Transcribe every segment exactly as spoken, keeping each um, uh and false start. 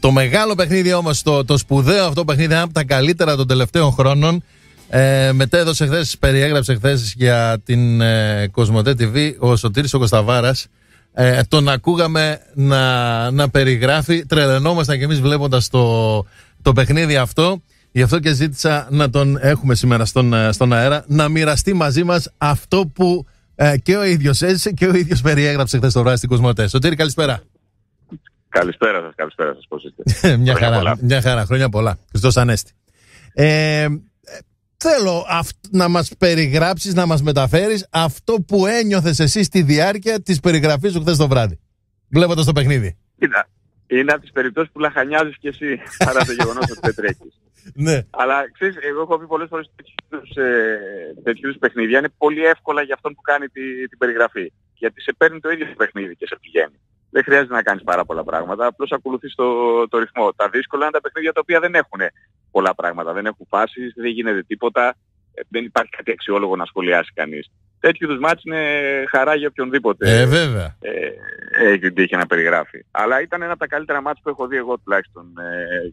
Το μεγάλο παιχνίδι όμως, το, το σπουδαίο αυτό παιχνίδι, ένα από τα καλύτερα των τελευταίων χρόνων, ε, μετέδωσε χθες, περιέγραψε χθες για την ε, Κοσμοτέ τι βι ο Σωτήρης ο Κωσταβάρας. Ε, τον ακούγαμε να, να περιγράφει, τρελαινόμασταν κι εμείς βλέποντας το, το παιχνίδι αυτό. Γι' αυτό και ζήτησα να τον έχουμε σήμερα στον, στον αέρα, να μοιραστεί μαζί μας αυτό που ε, και ο ίδιος έζησε και ο ίδιος περιέγραψε χθες το βράδυ στην Κοσμοτέ. Σωτήρη, καλησπέρα. Καλησπέρα σας, καλησπέρα σας, πώς είστε? μια, χαρά, μια χαρά, χρόνια πολλά. Χριστός Ανέστη. Ε, θέλω αυ, να μας περιγράψεις, να μας μεταφέρεις αυτό που ένιωθες εσύ στη διάρκεια της περιγραφής σου χθες το βράδυ, βλέποντας το παιχνίδι. Κοίτα, είναι από τις περιπτώσεις που λαχανιάζεις κι εσύ, παρά το γεγονός ότι δεν τρέχεις. Ναι. Αλλά ξέρεις, εγώ έχω πει πολλές φορές τέτοιου είδους παιχνίδια είναι πολύ εύκολα για αυτόν που κάνει τη, την περιγραφή. Γιατί σε παίρνει το ίδιο το παιχνίδι και σε πηγαίνει. Δεν χρειάζεται να κάνεις πάρα πολλά πράγματα, απλώς ακολουθείς το, το ρυθμό. Τα δύσκολα είναι τα παιχνίδια τα οποία δεν έχουν πολλά πράγματα, δεν έχουν φάσεις, δεν γίνεται τίποτα, δεν υπάρχει κάτι αξιόλογο να σχολιάσει κανείς. Τέτοιου είδους μάτς είναι χαρά για οποιονδήποτε ε, βέβαια. Ε, έχει την τύχη να περιγράφει. Αλλά ήταν ένα από τα καλύτερα μάτς που έχω δει εγώ τουλάχιστον. Ε,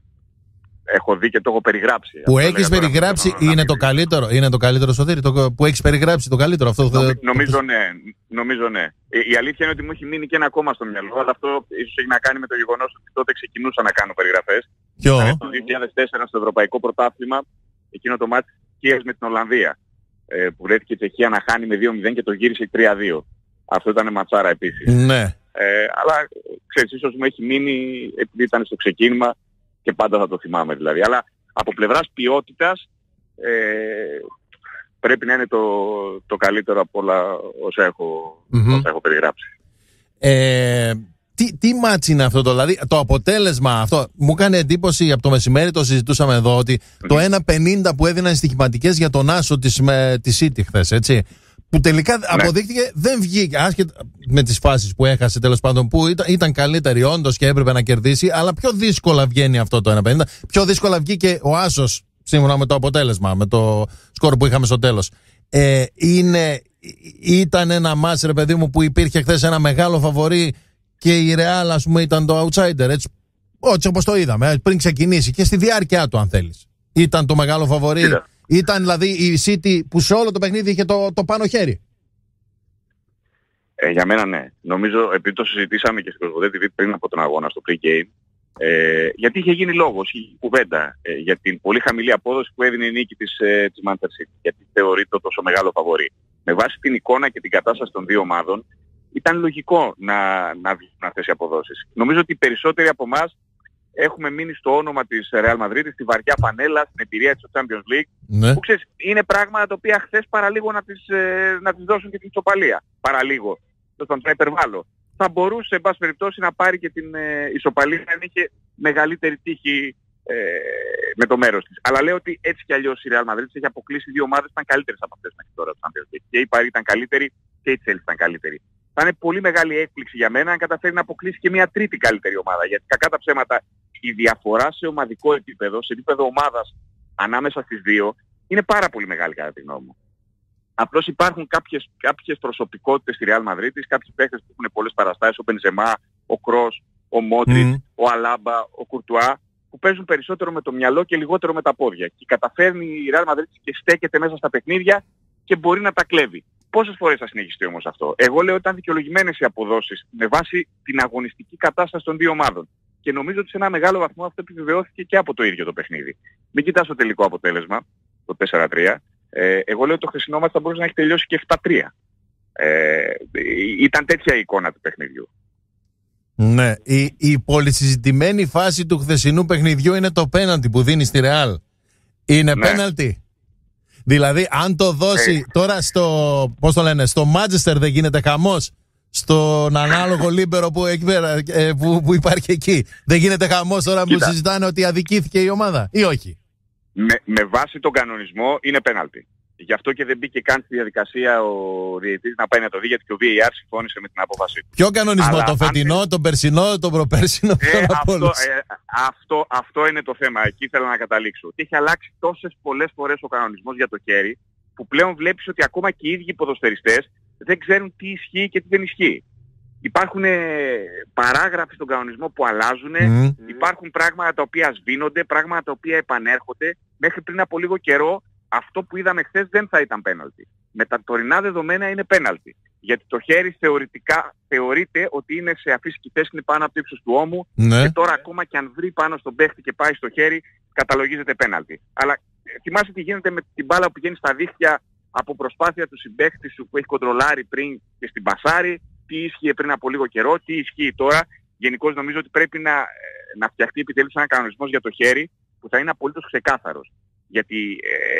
έχω δει και το έχω περιγράψει. Που έχεις περιγράψει τώρα, είναι, το καλύτερο, είναι το καλύτερο, Σωτήρη, το, που έχεις περιγράψει το καλύτερο αυτό? Νομι, νομίζω ναι, νομίζω ναι. Η, η αλήθεια είναι ότι μου έχει μείνει και ένα ακόμα στο μυαλό, αλλά αυτό ίσως έχει να κάνει με το γεγονός ότι τότε ξεκινούσα να κάνω περιγραφές. Ποιο? Το δύο χιλιάδες τέσσερα στο Ευρωπαϊκό Πρωτάθλημα, εκείνο το μάτς Τσεχίας με την Ολλανδία, ε, που βρέθηκε η Τσεχία να χάνει με δύο μηδέν και το γύρισε τρία δύο. Αυτό ήταν ματσάρα επίσης. Ναι. Ε, αλλά ξέρεις, ίσως μου έχει μείνει επειδή ήταν στο ξεκίνημα και πάντα θα το θυμάμαι δηλαδή. Αλλά από πλευράς ποιότητας ε, πρέπει να είναι το, το καλύτερο από όλα όσα έχω, mm-hmm. όσα έχω περιγράψει. Ε, τι, τι μάτς είναι αυτό το, δηλαδή το αποτέλεσμα αυτό? Μου έκανε εντύπωση από το μεσημέρι, το συζητούσαμε εδώ, ότι mm-hmm. το ένα πενήντα που έδιναν στοιχηματικές για τον άσο της, με, τη City χθες, έτσι, που τελικά ναι. αποδείχτηκε δεν βγήκε, άσχετα με τις φάσεις που έχασε τέλος πάντων, που ήταν, ήταν καλύτερη όντως και έπρεπε να κερδίσει, αλλά πιο δύσκολα βγαίνει αυτό το ένα πενήντα, πιο δύσκολα βγήκε ο άσος σύμφωνα με το αποτέλεσμα, με το σκορ που είχαμε στο τέλος. Ε, είναι, ήταν ένα μάτς, ρε παιδί μου, που υπήρχε χθες ένα μεγάλο φαβορί και η Real, ας πούμε, ήταν το outsider, έτσι, έτσι όπως το είδαμε, πριν ξεκινήσει και στη διάρκεια του, αν θέλεις. Ήταν το μεγάλο φαβορί. Κοίτα. Ήταν δηλαδή η City που σε όλο το παιχνίδι είχε το, το πάνω χέρι. Ε, για μένα ναι. Νομίζω, επειδή το συζητήσαμε και στην Κοσμοτέ τι βι πριν από τον αγώνα στο pre-game, ε, γιατί είχε γίνει λόγος, η κουβέντα ε, για την πολύ χαμηλή απόδοση που έδινε η νίκη της, ε, της Manchester City, γιατί θεωρείται τόσο μεγάλο φαβορί. Με βάση την εικόνα και την κατάσταση των δύο ομάδων, ήταν λογικό να, να βγουν αυτές οι αποδόσεις. Νομίζω ότι οι περισσότεροι από εμάς έχουμε μείνει στο όνομα της Real Madrid, στη βαριά πανέλα, στην εμπειρία της στο Champions League, ναι. που ξέρεις, είναι πράγματα τα οποία χθες παραλίγο να τις, ε, να τις δώσουν και την ισοπαλία. Παραλίγο. Στον θα υπερβάλλω. Θα μπορούσε, εν πάση περιπτώσει, να πάρει και την ε, ισοπαλία αν είχε μεγαλύτερη τύχη ε, με το μέρος της. Αλλά λέω ότι έτσι κι αλλιώς η Real Madrid έχει αποκλείσει δύο ομάδες που ήταν καλύτερες από αυτές μέχρι τώρα στο Champions League. Και η Paris ήταν καλύτερη και η Chelsea ήταν καλύτερη. Θα είναι πολύ μεγάλη έκπληξη για μένα αν καταφέρει να αποκλείσει και μια τρίτη καλύτερη ομάδα. Γιατί κακά τα ψέματα η διαφορά σε ομαδικό επίπεδο, σε επίπεδο ομάδας ανάμεσα στις δύο, είναι πάρα πολύ μεγάλη κατά τη γνώμη μου. Απλώς υπάρχουν κάποιες, κάποιες προσωπικότητες στη Real Madrid, κάποιοι παίκτες που έχουν πολλές παραστάσεις, ο Μπενζεμά, ο Κρός, ο Μόντριτ, mm. ο Αλάμπα, ο Κουρτουά, που παίζουν περισσότερο με το μυαλό και λιγότερο με τα πόδια. Και καταφέρνει η Real Madrid και στέκεται μέσα στα παιχνίδια και μπορεί να τα κλέβει. Πόσες φορές θα συνεχιστεί όμως αυτό? Εγώ λέω ότι ήταν δικαιολογημένες οι αποδόσεις με βάση την αγωνιστική κατάσταση των δύο ομάδων. Και νομίζω ότι σε ένα μεγάλο βαθμό αυτό επιβεβαιώθηκε και από το ίδιο το παιχνίδι. Μην κοιτάς το τελικό αποτέλεσμα, το τέσσερα τρία. Ε, εγώ λέω ότι το χθεσινό μας θα μπορούσε να έχει τελειώσει και επτά τρία. Ε, ήταν τέτοια η εικόνα του παιχνιδιού. Ναι, η, η πολυσυζητημένη φάση του χθεσινού παιχνιδιού είναι το πέναλτι που δίνει στη Real. Είναι ναι. πέναλτι. Δηλαδή, αν το δώσει ε. τώρα στο, πώς το λένε, στο Manchester δεν γίνεται χαμός. Στον ανάλογο λίμπερο που, που, που υπάρχει εκεί. Δεν γίνεται χαμός τώρα που συζητάνε ότι αδικήθηκε η ομάδα ή όχι? Με, με βάση τον κανονισμό είναι πέναλτι. Γι' αυτό και δεν μπήκε καν στη διαδικασία ο διαιτητής να πάει να το δει, γιατί και ο βι έι αρ συμφώνησε με την απόφαση του. Ποιο κανονισμό? Αλλά, τον φετινό, αν... τον περσινό, τον προπέρσινο? Ε, αυτό, ε, αυτό, αυτό είναι το θέμα. Εκεί ήθελα να καταλήξω. Και έχει αλλάξει τόσες πολλές φορές ο κανονισμός για το χέρι, που πλέον βλέπεις ότι ακόμα και οι ίδιοι ποδοσφαιριστές δεν ξέρουν τι ισχύει και τι δεν ισχύει. υπάρχουν ε, παράγραφοι στον κανονισμό που αλλάζουν, Mm. υπάρχουν πράγματα τα οποία σβήνονται, πράγματα τα οποία επανέρχονται. Μέχρι πριν από λίγο καιρό αυτό που είδαμε χθες δεν θα ήταν πέναλτι. Με τα τωρινά δεδομένα είναι πέναλτι. Γιατί το χέρι θεωρητικά θεωρείται ότι είναι σε αφύσικη θέση, είναι πάνω από το ύψος του ώμου, Ναι. και τώρα ακόμα και αν βρει πάνω στον παίχτη και πάει στο χέρι, καταλογίζεται πέναλτι. Αλλά ε, θυμάσαι τι γίνεται με την μπάλα που πηγαίνει στα δίχτυα από προσπάθεια του συμπαίχτη σου που έχει κοντρολάρει πριν και στην πασάρι, τι ίσχυε πριν από λίγο καιρό, τι ισχύει τώρα. Γενικώς νομίζω ότι πρέπει να, ε, να φτιαχτεί επιτέλους ένα κανονισμός για το χέρι που θα είναι απολύτως ξεκάθαρος. Γιατί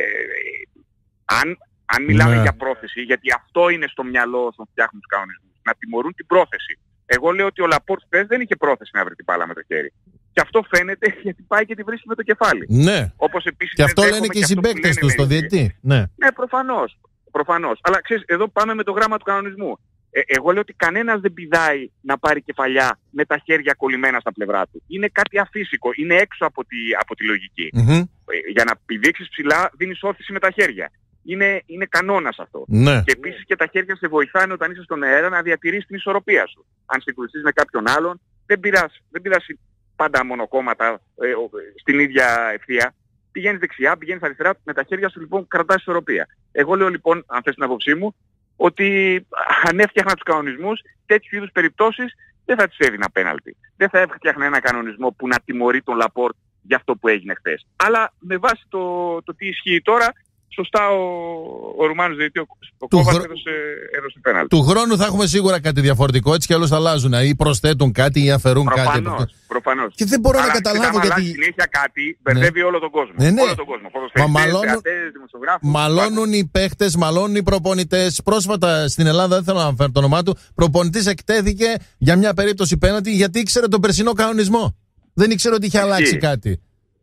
ε, αν, αν μιλάμε Ναι. για πρόθεση, γιατί αυτό είναι στο μυαλό όσων φτιάχνουν τους κανονισμούς, να τιμωρούν την πρόθεση. Εγώ λέω ότι ο Λαπόρτ χθες δεν είχε πρόθεση να βρει την μπάλα με το χέρι. Και αυτό φαίνεται γιατί πάει και τη βρίσκει με το κεφάλι. Ναι. Όπως επίσης Και αυτό δεν λένε δέχομαι και οι αυτό που συμπαίκτες λένε του στο μερικοί. διαιτητή. Ναι. Ναι, προφανώς. Προφανώς. Αλλά ξέρεις, εδώ πάμε με το γράμμα του κανονισμού. Ε, εγώ λέω ότι κανένας δεν πηδάει να πάρει κεφαλιά με τα χέρια κολλημένα στα πλευρά του. Είναι κάτι αφύσικο. Είναι έξω από τη, από τη λογική. Mm-hmm. Ε, για να πηδήξεις ψηλά δίνεις όθηση με τα χέρια. Είναι, είναι κανόνας αυτό. Ναι. Και επίσης και τα χέρια σε βοηθάνε όταν είσαι στον αέρα να διατηρείς την ισορροπία σου. Αν συγκρουστείς με κάποιον άλλον, δεν πειράζει, δεν πειράζει πάντα μονοκόμματα ε, ο, στην ίδια ευθεία. Πηγαίνεις δεξιά, πηγαίνεις αριστερά, με τα χέρια σου λοιπόν κρατάς ισορροπία. Εγώ λέω λοιπόν, αν θες την άποψή μου, ότι αν έφτιαχνα τους κανονισμούς, τέτοιου είδους περιπτώσεις δεν θα τις έδινα πέναλτι. Δεν θα έφτιαχνα ένα κανονισμό που να τιμωρεί τον Λαπόρτ για αυτό που έγινε χθες. Αλλά με βάση το, το τι ισχύει τώρα, σωστά ο, ο Ρουμάνος διαιτητής, ο Κόβας, χρο... έδωσε, έδωσε πέναλτι. Του χρόνου θα έχουμε σίγουρα κάτι διαφορετικό, έτσι κι αλλιώς αλλάζουν ή προσθέτουν κάτι ή αφαιρούν προφανώς, κάτι. Προφανώς. Και δεν μπορώ αλλά, να καταλάβω γιατί... γιατί... συνέχεια κάτι μπερδεύει ναι. όλο τον κόσμο. Ναι, ναι. Όλο τον κόσμο. Μα μαλώνουν, μαλώνουν οι παίχτες, μαλώνουν οι προπονητές. Πρόσφατα στην Ελλάδα, δεν θέλω να αναφέρω το όνομά του, προπονητής εκτέθηκε για μια περίπτωση πέναλτι γιατί ήξερε τον περσινό κανονισμό. Δεν ήξερε ότι είχε Ισχύει. αλλάξει κάτι.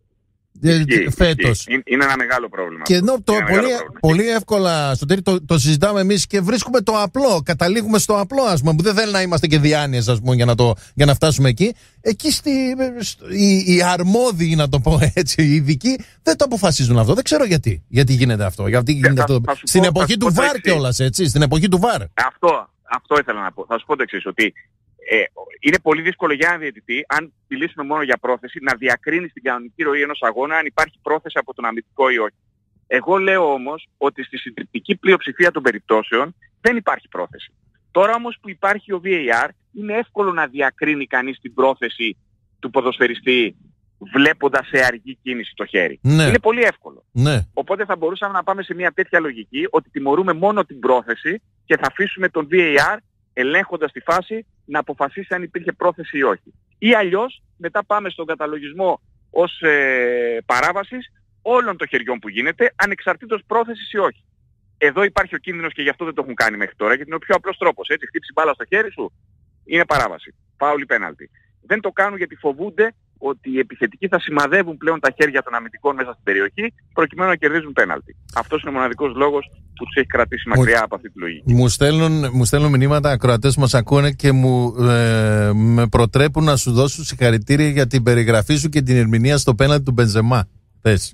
Ισχύει, φέτος. ισχύει. Είναι ένα μεγάλο πρόβλημα. Και ενώ το πολύ, πολύ εύκολα στο τέλος το, το συζητάμε εμείς και βρίσκουμε το απλό. Καταλήγουμε στο απλό, ας πούμε, που δεν θέλει να είμαστε και διάνοιες, ας πούμε, για να, το, για να φτάσουμε εκεί. Εκεί στη, στο, οι, οι αρμόδιοι, να το πω έτσι, οι ειδικοί, δεν το αποφασίζουν αυτό. Δεν ξέρω γιατί. Γιατί γίνεται αυτό. Γιατί γίνεται θα, αυτό. θα Στην πω, εποχή του βαρ κιόλας, έτσι. Στην εποχή του βαρ. Αυτό, αυτό ήθελα να πω. Θα σου πω το εξής, ότι Ε, είναι πολύ δύσκολο για έναν διαιτητή, αν μιλήσουμε μόνο για πρόθεση, να διακρίνει στην κανονική ροή ενός αγώνα αν υπάρχει πρόθεση από τον αμυντικό ή όχι. Εγώ λέω όμως ότι στη συντριπτική πλειοψηφία των περιπτώσεων δεν υπάρχει πρόθεση. Τώρα όμως που υπάρχει ο βι έι αρ, είναι εύκολο να διακρίνει κανείς την πρόθεση του ποδοσφαιριστή βλέποντας σε αργή κίνηση το χέρι. Ναι. Είναι πολύ εύκολο. Ναι. Οπότε θα μπορούσαμε να πάμε σε μια τέτοια λογική ότι τιμωρούμε μόνο την πρόθεση και θα αφήσουμε τον βι έι αρ ελέγχοντας τη φάση να αποφασίσει αν υπήρχε πρόθεση ή όχι. Ή αλλιώς μετά πάμε στον καταλογισμό ως ε, παράβασης όλων των χεριών που γίνεται, ανεξαρτήτως πρόθεσης ή όχι. Εδώ υπάρχει ο κίνδυνος και γι' αυτό δεν το έχουν κάνει μέχρι τώρα, γιατί είναι ο πιο απλός τρόπος. Έτσι, χτύψει μπάλα στο χέρι σου, είναι παράβαση. Φάουλ ή πέναλτι. Δεν το κάνουν γιατί φοβούνται ότι οι επιθετικοί θα σημαδεύουν πλέον τα χέρια των αμυντικών μέσα στην περιοχή προκειμένου να κερδίζουν πέναλτι. Αυτός είναι ο μοναδικός λόγος που τους έχει κρατήσει μακριά μου, από αυτή τη λογική. Μου στέλνουν, μου στέλνουν μηνύματα ακροατές που μας ακούνε και μου ε, με προτρέπουν να σου δώσω συγχαρητήρια για την περιγραφή σου και την ερμηνεία στο πέναλτι του Μπενζεμά. Θες.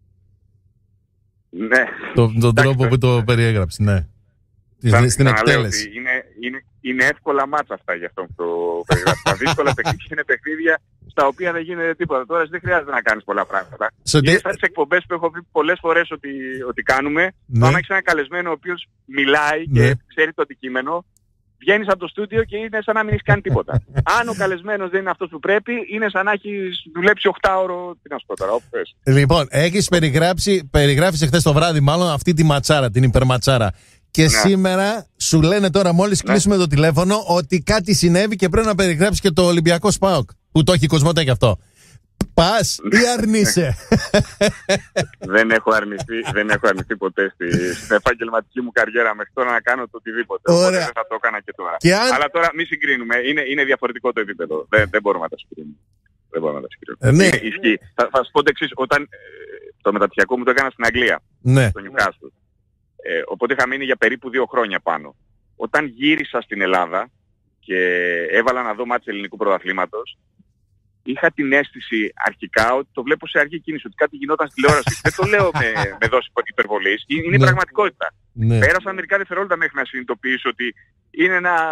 Ναι. Το, τον τρόπο που το περιέγραψε, ναι. Σαν, στην εκτέλεση. Είναι, είναι, είναι εύκολα μάτσα αυτά για αυτό που το περιγράφει. Τα δύσκολα παιχνίδια είναι παιχνίδια στα οποία δεν γίνεται τίποτα. Τώρα δεν χρειάζεται να κάνεις πολλά πράγματα. Είναι σαν τις εκπομπές που έχω πει πολλές φορές ότι, ότι κάνουμε. Ναι. Πάμε έχεις ένα καλεσμένο ο οποίος μιλάει και ναι. ξέρει το αντικείμενο. Βγαίνεις από το στούντιο και είναι σαν να μην έχεις κάνει τίποτα. Αν ο καλεσμένος δεν είναι αυτός που πρέπει, είναι σαν να έχεις δουλέψει οκτάωρο. Τι να σου πω τώρα, όπου πες. Λοιπόν, έχεις περιγράψει, περιγράφεις χθες το βράδυ μάλλον αυτή τη ματσάρα, την υπερματσάρα. Και ναι. σήμερα σου λένε τώρα, μόλις ναι. κλείσουμε το τηλέφωνο, ότι κάτι συνέβη και πρέπει να περιγράψεις και το Ολυμπιακό ΣΠΑΟΚ. Που το έχει Κοσμοτέ και αυτό. Πας ή αρνείσαι? δεν, έχω αρνηθεί, δεν έχω αρνηθεί ποτέ στη, στην επαγγελματική μου καριέρα μέχρι τώρα να κάνω το οτιδήποτε. Ωραία. Οπότε δεν θα το έκανα και τώρα. Και αν... Αλλά τώρα μη συγκρίνουμε. Είναι, είναι διαφορετικό το επίπεδο. Δεν, δεν μπορούμε να τα συγκρίνουμε. Δεν μπορούμε να τα συγκρίνουμε. Ε, ναι. Ισχύει. Θα, θα σου πω το εξής. Όταν ε, το μεταπτυχιακό μου το έκανα στην Αγγλία. Ναι. Στο Newcastle. Ε, οπότε είχα μείνει για περίπου δύο χρόνια πάνω. Όταν γύρισα στην Ελλάδα και έβαλα να δω μάτς ελληνικού πρωταθλήματος, είχα την αίσθηση αρχικά ότι το βλέπω σε αργή κίνηση, ότι κάτι γινόταν στη τηλεόραση. Δεν το λέω με, με δόση υπερβολής, είναι η ναι. πραγματικότητα. Ναι. Πέρασαν μερικά δευτερόλεπτα μέχρι να συνειδητοποιήσω ότι είναι ένα,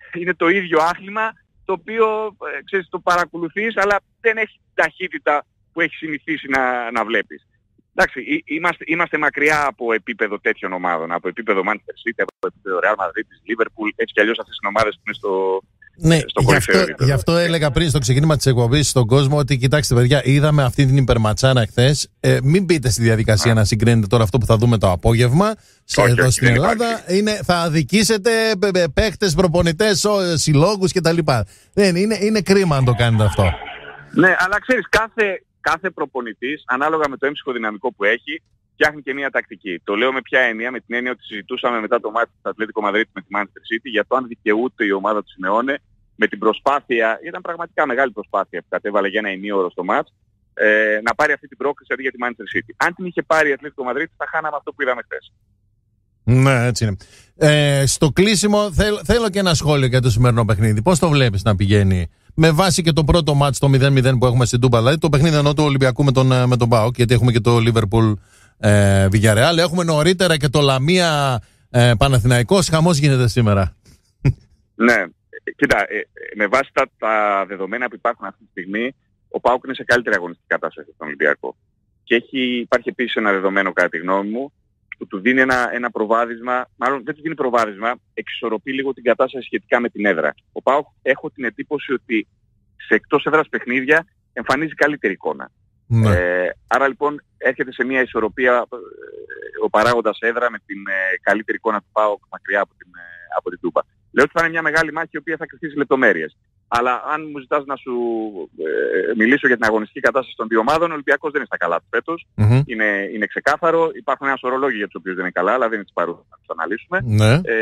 είναι το ίδιο άθλημα το οποίο ε, ξέρεις, το παρακολουθείς, αλλά δεν έχει ταχύτητα που έχει συνηθίσει να, να βλέπεις. Εντάξει, είμαστε, είμαστε μακριά από επίπεδο τέτοιων ομάδων, από επίπεδο Manchester City, από επίπεδο Real Madrid, της Liverpool, έτσι κι αλλιώς αυτές οι ομάδες που είναι στο, ναι, στο γι' αυτό, γι' αυτό έλεγα πριν στο ξεκίνημα της εκπομπής στον κόσμο ότι κοιτάξτε παιδιά, είδαμε αυτή την υπερματσάνα χθες, ε, μην μπείτε στη διαδικασία να συγκρίνετε τώρα αυτό που θα δούμε το απόγευμα σε, όχι, εδώ όχι, στην Ελλάδα, είναι, θα αδικήσετε παίχτες, προπονητές, συλλόγους κτλ. Δεν, είναι, είναι κρίμα αν το κάνετε αυτό. Ναι, αλλά ξέρεις, κάθε... Κάθε προπονητής, ανάλογα με το έμψυχο δυναμικό που έχει, φτιάχνει και μια τακτική. Το λέω με ποια έννοια, με την έννοια ότι συζητούσαμε μετά το μάτι του Ατλέτικο Μαδρίτη με τη Manchester City για το αν δικαιούται η ομάδα του Σιμεώνε με την προσπάθεια, ήταν πραγματικά μεγάλη προσπάθεια που κατέβαλε για ένα ημίωρο στο μάτς, ε, να πάρει αυτή την πρόκληση αντί για τη Manchester City. Αν την είχε πάρει η Ατλέτικο Μαδρίτη, θα χάναμε αυτό που είδαμε χθες. Ναι, έτσι είναι. Ε, στο κλείσιμο θέλ, θέλω και ένα σχόλιο για το σημερινό παιχνίδι. Πώς το βλέπεις να πηγαίνει? Με βάση και το πρώτο μάτς το μηδέν μηδέν που έχουμε στην Τούμπα, δηλαδή το παιχνίδι ενώ του Ολυμπιακού με τον, με τον ΠΑΟΚ, γιατί έχουμε και το Liverpool ε, Villarreal, έχουμε νωρίτερα και το Λαμία ε, Παναθηναϊκός, χαμός γίνεται σήμερα. Ναι, κοίτα, ε, με βάση τα, τα δεδομένα που υπάρχουν αυτή τη στιγμή, ο ΠΑΟΚ είναι σε καλύτερη αγωνιστική κατάσταση στον Ολυμπιακό. Και έχει, υπάρχει επίσης ένα δεδομένο κατά τη γνώμη μου, που του δίνει ένα, ένα προβάδισμα, μάλλον δεν του δίνει προβάδισμα, εξισορροπεί λίγο την κατάσταση σχετικά με την έδρα. Ο ΠΑΟΚ έχω την εντύπωση ότι σε εκτός έδρας παιχνίδια εμφανίζει καλύτερη εικόνα. Ναι. Ε, άρα λοιπόν έρχεται σε μια ισορροπία ε, ο παράγοντας έδρα με την ε, καλύτερη εικόνα του ΠΑΟΚ μακριά από την, ε, από την Τούμπα. Λέω ότι θα είναι μια μεγάλη μάχη η οποία θα κρυφτεί σε λεπτομέρειες. Αλλά αν μου ζητάς να σου ε, μιλήσω για την αγωνιστική κατάσταση των δύο ομάδων, ο Ολυμπιακός δεν είναι στα καλά του φέτος. Mm-hmm. Είναι, είναι ξεκάθαρο. Υπάρχουν ένα σωρό λόγοι για τους οποίους δεν είναι καλά, αλλά δεν είναι τις παρούσες να τους αναλύσουμε. Mm-hmm. Ε,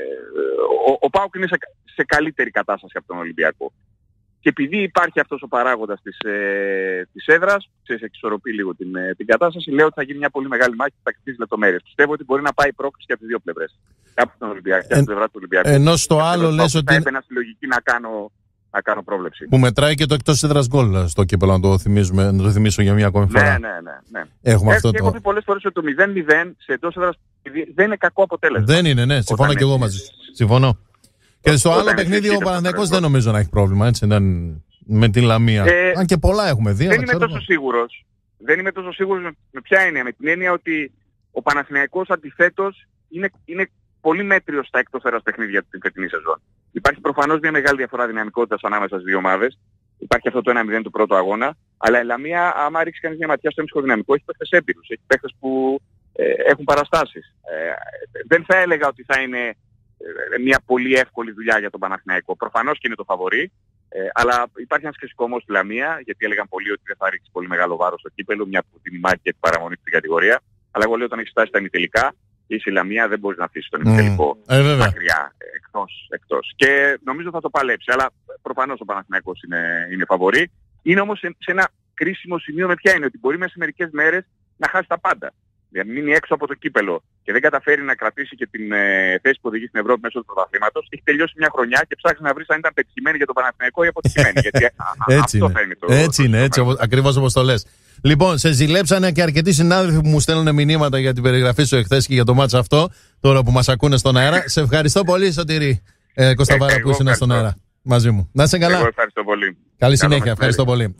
ο ο ΠΑΟΚ είναι σε, σε καλύτερη κατάσταση από τον Ολυμπιακό. Και επειδή υπάρχει αυτός ο παράγοντας της, ε, της έδρας, ξέρεις, εξισορροπεί λίγο την, ε, την κατάσταση, λέω ότι θα γίνει μια πολύ μεγάλη μάχη που θα κρυφτεί στις λεπτομέρειες. Πιστεύω ότι μπορεί να πάει πρόκληση και από τις δύο πλευρές. Από την Ολυμπιακή, και από την πλευρά του Ολυμπιακού. Ενώ στο άλλο λες ότι... Θα έπαιρνα στη λογική να κάνω, να κάνω πρόβλεψη. Που μετράει και το εκτός έδρας γκολ στο κύπελλο, να το θυμίσουμε, να το θυμίσω για μια ακόμη φορά. Ναι, ναι, ναι. ναι. Έχουμε Έχω, αυτό το... έχω πει πολλές φορές ότι το μηδέν μηδέν σε εκτός έδρας δεν είναι κακό αποτέλεσμα. Δεν είναι, ναι. Συμφωνώ και εγώ μαζί. Συμφωνώ. Και στο άλλο παιχνίδι ο Παναθηναϊκός δεν νομίζω να έχει πρόβλημα, έτσι, δεν... με την Λαμία. Ε, Αν και πολλά έχουμε δει. Δεν είμαι τόσο σίγουρος. Δεν είμαι τόσο σίγουρος με, με ποια έννοια. Με την έννοια ότι ο Παναθηναϊκός αντιθέτως είναι, είναι πολύ μέτριος στα εκτός έδρας παιχνίδια την φετινή σεζόν. Υπάρχει προφανώς μια μεγάλη διαφορά δυναμικότητας ανάμεσα στις δύο ομάδες. Υπάρχει αυτό το ένα μηδέν του πρώτου αγώνα. Αλλά η Λαμία, άμα ρίξει κανείς μια ματιά στο έμψυχο δυναμικό, έχει παίχτες έμπειρους. Έχει παίχτες που ε, έχουν παραστάσεις. Ε, δεν θα έλεγα ότι θα είναι ε, μια πολύ εύκολη δουλειά για τον Παναθηναϊκό. Προφανώς και είναι το φαβορί. Ε, αλλά υπάρχει ένα σκεπτικό όμως στη Λαμία, γιατί έλεγαν πολλοί ότι δεν θα ρίξει πολύ μεγάλο βάρος στο κύπελλο, μια που δίνει μάχη για την παραμονή στην κατηγορία. Αλλά εγώ λέω όταν έχει φτάσει στα ημιτελικά, είσαι η Λαμία, δεν μπορείς να αφήσεις τον ημιτελικό mm, ε, μακριά, εκτός, εκτός. Και νομίζω θα το παλέψει, αλλά προφανώς ο Παναθηναϊκός είναι, είναι φαβορί. Είναι όμως σε, σε ένα κρίσιμο σημείο με ποια είναι, ότι μπορεί μέσα σε μερικές μέρες να χάσει τα πάντα. Δηλαδή μείνει έξω από το κύπελλο και δεν καταφέρει να κρατήσει και την ε, θέση που οδηγεί στην Ευρώπη μέσω του πρωταθλήματος, έχει τελειώσει μια χρονιά και ψάχνει να βρει αν ήταν πετυχημένη για τον Παναθηναϊκό ή αποτυχημένη. γιατί α, έτσι αυτό είναι. θα είναι το. Έτσι το είναι, έτσι, ακριβώς όπως το λες. Λοιπόν, σε ζηλέψανε και αρκετοί συνάδελφοι που μου στέλνουν μηνύματα για την περιγραφή σου εχθές και για το μάτς αυτό, τώρα που μας ακούνε στον αέρα. Σε ευχαριστώ πολύ, Σωτήρη ε, Κωνσταβάρα, που ήσουν στον αέρα μαζί μου. Να είσαι καλά. Εγώ ευχαριστώ πολύ. Καλή συνέχεια. Ευχαριστώ πολύ.